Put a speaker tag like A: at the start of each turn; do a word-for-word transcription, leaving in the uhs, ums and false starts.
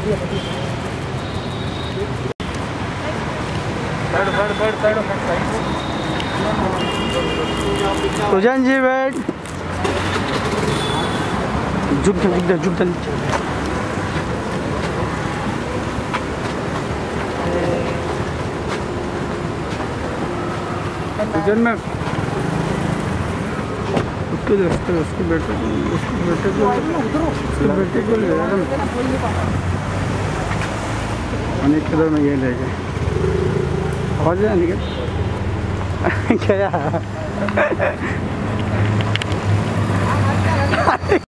A: सुजन जी बैठ, झुक जा झुक जा झुक जा नीचे। सुजन में उसके उसके उसके बेटे उसके बेटे को उसके बेटे को ले अनेक किधर में ये ले गए और जाने के क्या